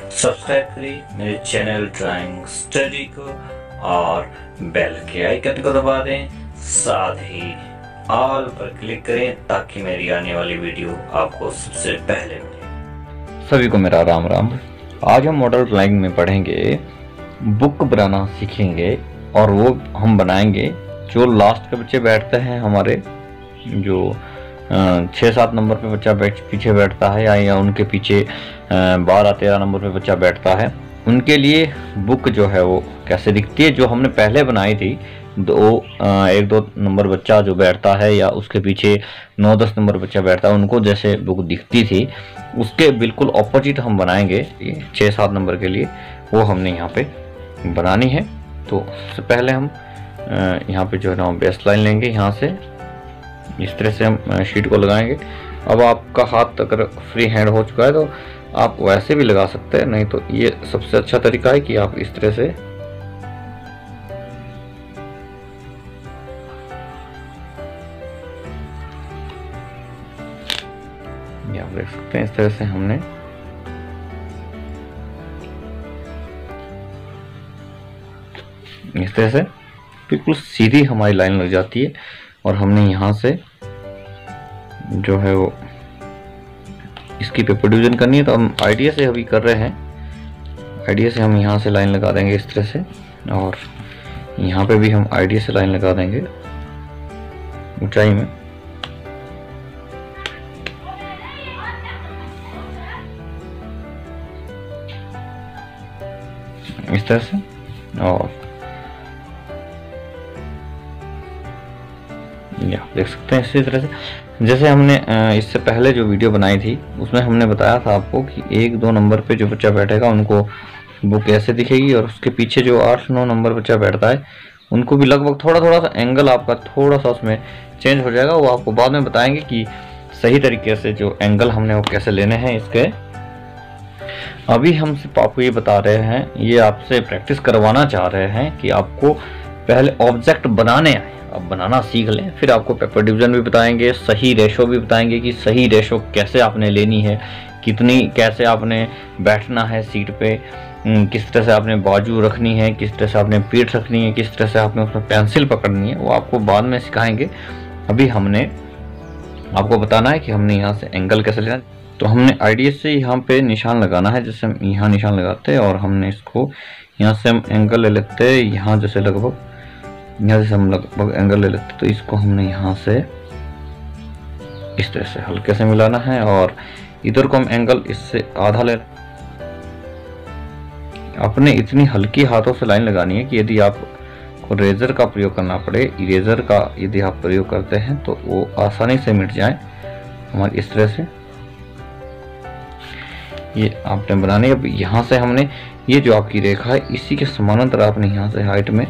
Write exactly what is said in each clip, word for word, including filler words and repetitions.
Subscribe करें मेरे channel drawing study को और बेल के आइकन को दबा दें, साथ ही ऑल पर क्लिक करें ताकि मेरी आने वाली वीडियो आपको सबसे पहले मिले। सभी को मेरा राम राम। आज हम मॉडल ड्राइंग में पढ़ेंगे, बुक बनाना सीखेंगे और वो हम बनाएंगे जो लास्ट के बच्चे बैठते हैं हमारे, जो छः सात नंबर पे बच्चा बैठ पीछे बैठता है या, या उनके पीछे बारह तेरह नंबर पे बच्चा बैठता है, उनके लिए बुक जो है वो कैसे दिखती है। जो हमने पहले बनाई थी, दो एक दो नंबर बच्चा जो बैठता है या उसके पीछे नौ दस नंबर बच्चा बैठता है, उनको जैसे बुक दिखती थी उसके बिल्कुल ऑपोजिट हम बनाएंगे छः सात नंबर के लिए। वो हमने यहाँ पे बनानी है। तो सबसे पहले हम यहाँ पे जो है ना बेस लाइन लेंगे, यहाँ से इस तरह से हम शीट को लगाएंगे। अब आपका हाथ अगर फ्री हैंड हो चुका है तो आप वैसे भी लगा सकते हैं, नहीं तो ये सबसे अच्छा तरीका है कि आप इस तरह से ये आप देख सकते हैं। इस तरह से हमने इस तरह से बिल्कुल सीधी हमारी लाइन लग जाती है और हमने यहाँ से जो है वो इसकी पेपर डिवीजन करनी है। तो हम आइडिया से अभी कर रहे हैं, आइडिया से हम यहाँ से लाइन लगा देंगे इस तरह से, और यहाँ पे भी हम आइडिया से लाइन लगा देंगे ऊंचाई में। इस तरह से, और या देख सकते हैं इसी तरह से। जैसे हमने इससे पहले जो वीडियो बनाई थी उसमें हमने बताया था आपको कि एक दो नंबर पे जो बच्चा बैठेगा उनको बुक ऐसे दिखेगी, और उसके पीछे जो आठ नौ नंबर बच्चा बैठता है उनको भी लगभग थोड़ा थोड़ा सा एंगल आपका थोड़ा सा उसमें चेंज हो जाएगा। वो आपको बाद में बताएंगे कि सही तरीके से जो एंगल हमने वो कैसे लेने हैं इसके। अभी हम सिर्फ आपको ये बता रहे हैं, ये आपसे प्रैक्टिस करवाना चाह रहे हैं कि आपको पहले ऑब्जेक्ट बनाने आए, अब बनाना सीख लें, फिर आपको पेपर डिवीजन भी बताएंगे, सही रेशो भी बताएंगे कि सही रेशो कैसे आपने लेनी है, कितनी कैसे आपने बैठना है सीट पे, किस तरह से आपने बाजू रखनी है, किस तरह से आपने पीठ रखनी है, किस तरह से आपने उसमें पेंसिल पकड़नी है, वो आपको बाद में सिखाएंगे। अभी हमने आपको बताना है कि हमने यहाँ से एंगल कैसे लेना। तो हमने आइडिया से यहाँ पे निशान लगाना है, जैसे हम यहाँ निशान लगाते हैं और हमने इसको यहाँ से हम एंगल ले लेते हैं, यहाँ जैसे लगभग यहाँ से हम लगभग एंगल ले लेते। तो इसको हमने यहाँ से इस तरह से हल्के से मिलाना है और इधर को हम एंगल इससे आधा ले। अपने इतनी हल्की हाथों से लाइन लगानी है कि यदि आपको रेजर का प्रयोग करना पड़े, इरेजर का यदि आप प्रयोग करते हैं तो वो आसानी से मिट जाए हमारी। इस तरह से ये आपने बनानी है। अब यहाँ से हमने ये जो आपकी रेखा है इसी के समानांतर आपने यहाँ से हाइट में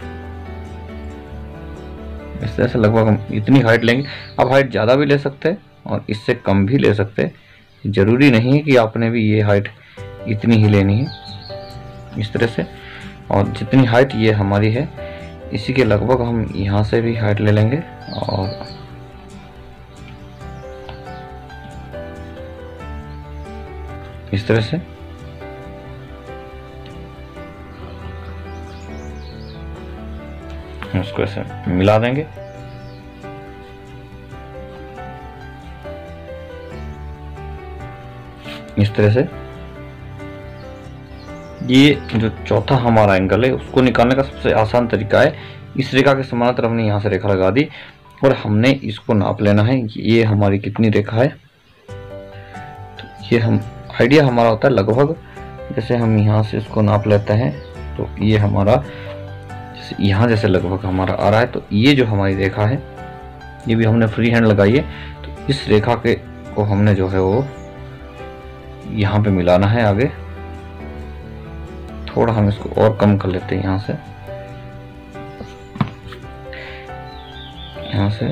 इस तरह से लगभग हम इतनी हाइट लेंगे। आप हाइट ज़्यादा भी ले सकते हैं और इससे कम भी ले सकते हैं, ज़रूरी नहीं है कि आपने भी ये हाइट इतनी ही लेनी है। इस तरह से, और जितनी हाइट ये हमारी है इसी के लगभग हम यहाँ से भी हाइट ले लेंगे और इस तरह से उसको ऐसे मिला देंगे। इस तरह से ये जो चौथा हमारा एंगल है उसको निकालने का सबसे आसान तरीका है, इस रेखा के समानांतर हमने यहाँ से रेखा लगा दी और हमने इसको नाप लेना है ये हमारी कितनी रेखा है। तो ये हम आइडिया हमारा होता है लगभग, जैसे हम यहाँ से इसको नाप लेते हैं तो ये हमारा यहाँ जैसे लगभग हमारा आ रहा है। तो ये जो हमारी रेखा है ये भी हमने फ्री हैंड लगाई है। तो इस रेखा के को हमने जो है वो यहाँ पे मिलाना है आगे। थोड़ा हम इसको और कम कर लेते हैं यहाँ से, यहाँ से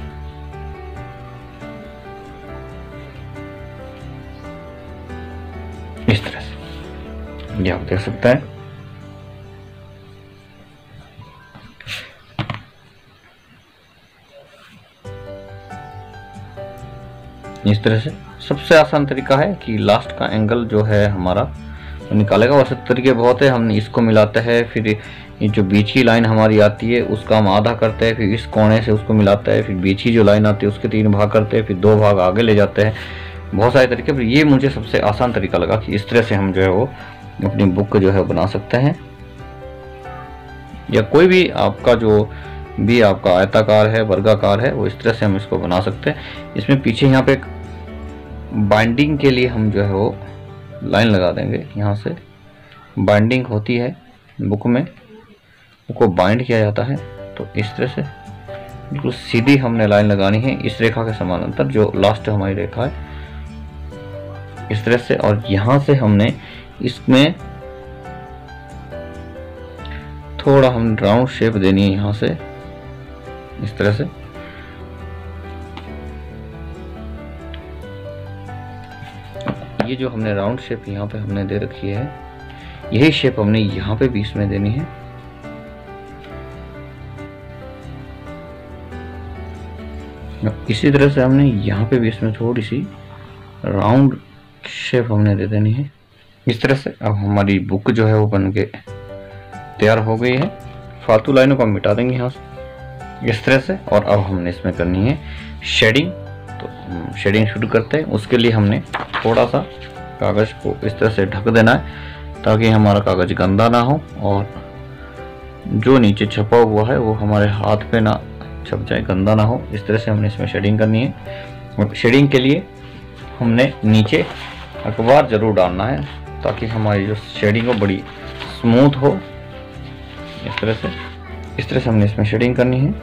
इस तरह से ये आप देख सकते हैं। इस तरह से सबसे आसान तरीका है कि लास्ट का एंगल जो है हमारा तो निकालेगा। वैसे तरीके बहुत है, हम इसको मिलाते हैं, फिर ये जो बीच की लाइन हमारी आती है उसका हम आधा करते हैं, फिर इस कोने से उसको मिलाते हैं, फिर बीच की जो लाइन आती है उसके तीन भाग करते हैं, फिर दो भाग आगे ले जाते हैं। बहुत सारे तरीके, पर ये मुझे सबसे आसान तरीका लगा कि इस तरह से हम जो है वो अपनी बुक जो है बना सकते हैं, या कोई भी आपका जो भी आपका आयताकार है, वर्गाकार है, वो इस तरह से हम इसको बना सकते हैं। इसमें पीछे यहाँ पे एक बाइंडिंग के लिए हम जो है वो लाइन लगा देंगे। यहाँ से बाइंडिंग होती है बुक में, बुक को बाइंड किया जाता है। तो इस तरह से बिल्कुल सीधी हमने लाइन लगानी है इस रेखा के समानांतर, जो लास्ट हमारी रेखा है, इस तरह से। और यहाँ से हमने इसमें थोड़ा हम राउंड शेप देनी है यहाँ से, इस तरह से। ये जो हमने राउंड शेप यहाँ पे हमने दे रखी है, यही शेप हमने यहाँ पे बीच में देनी है। इसी तरह से हमने यहाँ पे भी इसमें थोड़ी सी राउंड शेप हमने दे देनी है इस तरह से। अब हमारी बुक जो है वो बन के तैयार हो गई है। फालतू लाइनों को हम मिटा देंगे यहाँ से इस तरह से। और अब हमने इसमें करनी है शेडिंग। तो शेडिंग शुरू करते हैं। उसके लिए हमने थोड़ा सा कागज़ को इस तरह से ढक देना है ताकि हमारा कागज़ गंदा ना हो और जो नीचे छपा हुआ है वो हमारे हाथ पे ना छप जाए, गंदा ना हो। इस तरह से हमने इसमें शेडिंग करनी है। और शेडिंग के लिए हमने नीचे अखबार जरूर डालना है ताकि हमारी जो शेडिंग हो बड़ी स्मूथ हो। इस तरह से इस तरह से हमने इसमें शेडिंग करनी है।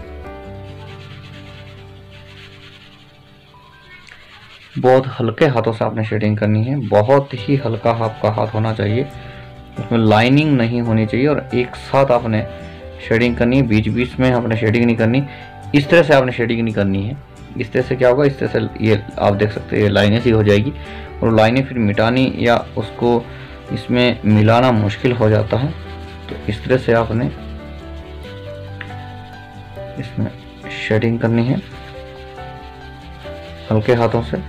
बहुत हल्के हाथों से आपने शेडिंग करनी है, बहुत ही हल्का आपका हाथ होना चाहिए, उसमें लाइनिंग नहीं होनी चाहिए। और एक साथ आपने शेडिंग करनी है, बीच बीच में आपने शेडिंग नहीं करनी। इस तरह से आपने शेडिंग नहीं करनी है। इस तरह से क्या होगा, इस तरह से ये आप देख सकते हैं ये लाइनें सी हो जाएगी और लाइनें फिर मिटानी या उसको इसमें मिलाना मुश्किल हो जाता है। तो इस तरह से आपने इसमें शेडिंग करनी है हल्के हाथों से।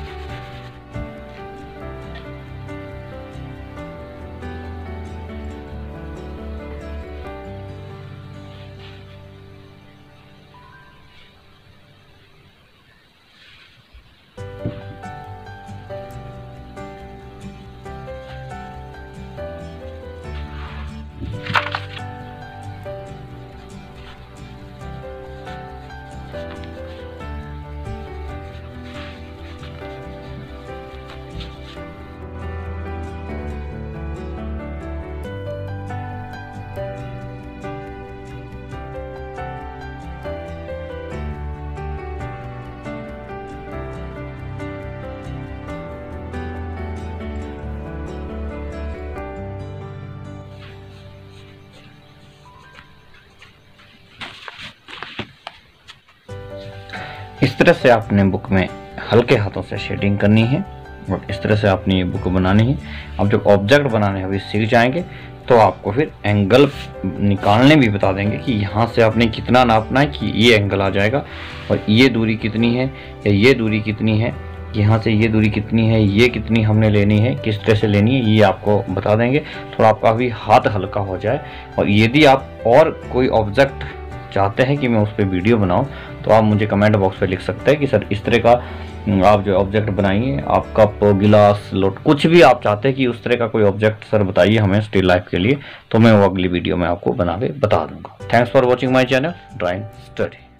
इस तरह से आपने बुक में हल्के हाथों से शेडिंग करनी है और इस तरह से आपने ये बुक बनानी है। अब जब ऑब्जेक्ट बनाने अभी सीख जाएंगे तो आपको फिर एंगल निकालने भी बता देंगे कि यहाँ से आपने कितना नापना है कि ये एंगल आ जाएगा और ये दूरी कितनी है या ये दूरी कितनी है, यहाँ से ये दूरी कितनी है, ये कितनी हमने लेनी है, किस तरह से लेनी है, ये आपको बता देंगे। थोड़ा आपका भी हाथ हल्का हो जाए। और यदि आप और कोई ऑब्जेक्ट चाहते हैं कि मैं उस पर वीडियो बनाऊं तो आप मुझे कमेंट बॉक्स पे लिख सकते हैं कि सर इस तरह का आप जो ऑब्जेक्ट बनाइए, आप कप, गिलास, लोट, कुछ भी आप चाहते हैं कि उस तरह का कोई ऑब्जेक्ट सर बताइए हमें स्टिल लाइफ के लिए, तो मैं वो अगली वीडियो में आपको बना के बता दूंगा। Thanks for watching my channel drawing study.